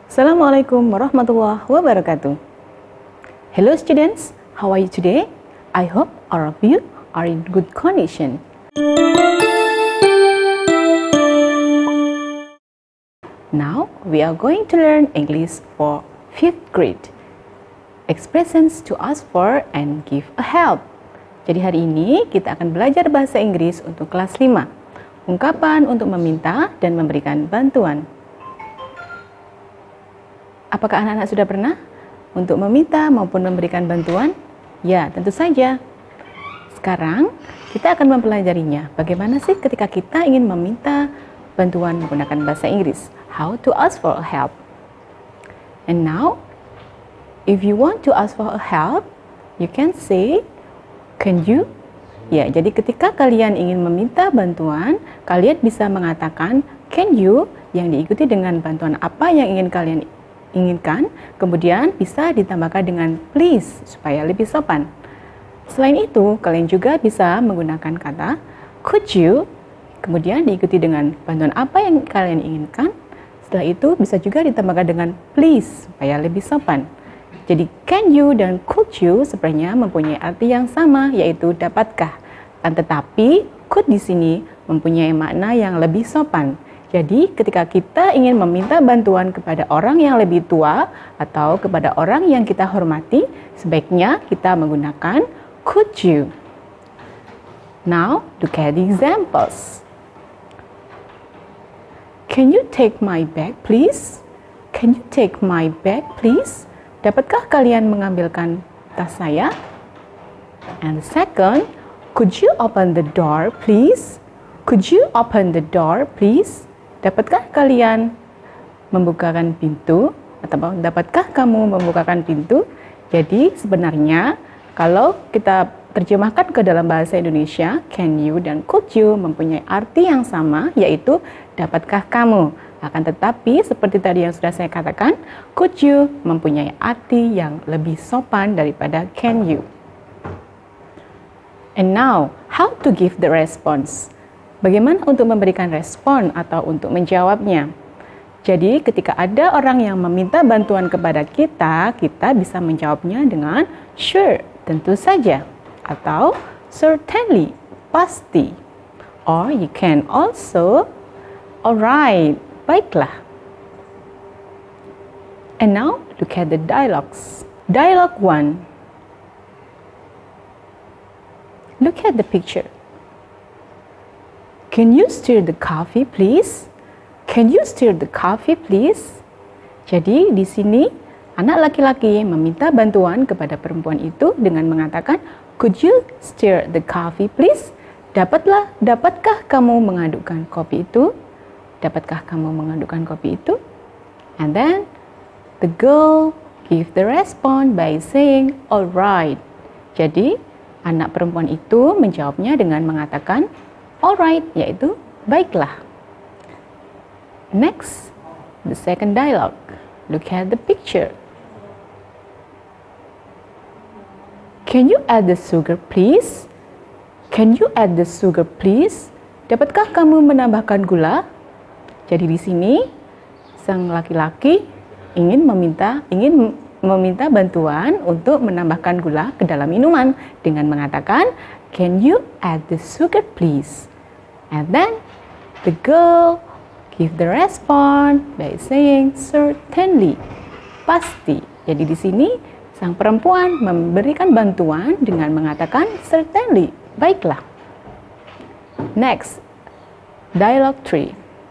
Assalamualaikum warahmatullahi wabarakatuh. Hello students, how are you today? I hope all of you are in good condition. Now we are going to learn English for 5th grade. Expressions to ask for and give a help. Jadi hari ini kita akan belajar bahasa Inggris untuk kelas 5. Ungkapan untuk meminta dan memberikan bantuan. Apakah anak-anak sudah pernah untuk meminta maupun memberikan bantuan? Ya, tentu saja. Sekarang kita akan mempelajarinya. Bagaimana sih ketika kita ingin meminta bantuan menggunakan bahasa Inggris? How to ask for a help. And now, if you want to ask for a help, you can say, can you? Ya, jadi ketika kalian ingin meminta bantuan, kalian bisa mengatakan can you yang diikuti dengan bantuan apa yang ingin kalian inginkan, kemudian bisa ditambahkan dengan please supaya lebih sopan. Selain itu, kalian juga bisa menggunakan kata could you, kemudian diikuti dengan bantuan apa yang kalian inginkan. Setelah itu bisa juga ditambahkan dengan please supaya lebih sopan. Jadi can you dan could you sebenarnya mempunyai arti yang sama, yaitu dapatkah. Kan tetapi could di sini mempunyai makna yang lebih sopan. Jadi ketika kita ingin meminta bantuan kepada orang yang lebih tua atau kepada orang yang kita hormati, sebaiknya kita menggunakan could you. Now look at the examples. Can you take my bag please? Can you take my bag please? Dapatkah kalian mengambilkan tas saya? And second, could you open the door please? Could you open the door please? Dapatkah kalian membukakan pintu? Atau dapatkah kamu membukakan pintu? Jadi sebenarnya kalau kita terjemahkan ke dalam bahasa Indonesia, can you dan could you mempunyai arti yang sama, yaitu dapatkah kamu. Akan tetapi seperti tadi yang sudah saya katakan, could you mempunyai arti yang lebih sopan daripada can you. And now, how to give the response? Bagaimana untuk memberikan respon atau untuk menjawabnya? Jadi ketika ada orang yang meminta bantuan kepada kita, kita bisa menjawabnya dengan sure, tentu saja, atau certainly, pasti. Or you can also alright, baiklah. And now look at the dialogues. Dialogue 1. Look at the picture. Can you stir the coffee please? Can you stir the coffee please? Jadi di sini anak laki-laki meminta bantuan kepada perempuan itu dengan mengatakan could you stir the coffee please? Dapatkah kamu mengadukkan kopi itu? Dapatkah kamu mengadukkan kopi itu? And then the girl give the response by saying alright. Jadi anak perempuan itu menjawabnya dengan mengatakan alright, yaitu baiklah. Next, the second dialogue. Look at the picture. Can you add the sugar please? Can you add the sugar please? Dapatkah kamu menambahkan gula? Jadi di sini sang laki-laki ingin meminta bantuan untuk menambahkan gula ke dalam minuman dengan mengatakan, can you add the sugar please? And then the girl give the response by saying certainly, pasti. Jadi di sini sang perempuan memberikan bantuan dengan mengatakan certainly, baiklah. Next, dialogue 3.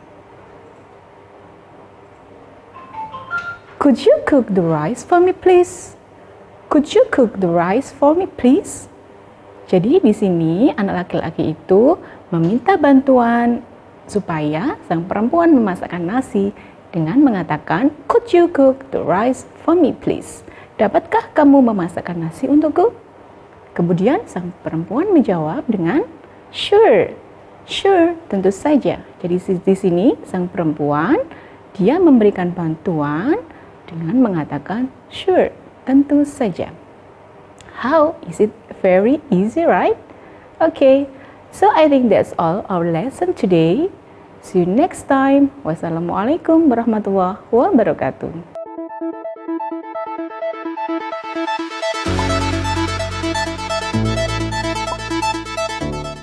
Could you cook the rice for me please? Could you cook the rice for me please? Jadi di sini anak laki-laki itu meminta bantuan supaya sang perempuan memasakkan nasi dengan mengatakan could you cook the rice for me please? Dapatkah kamu memasakkan nasi untukku? Kemudian sang perempuan menjawab dengan sure, sure, tentu saja. Jadi di sini sang perempuan dia memberikan bantuan dengan mengatakan sure, tentu saja. How? Is it very easy, right? Okay, so I think that's all our lesson today. See you next time. Wassalamualaikum warahmatullahi wabarakatuh.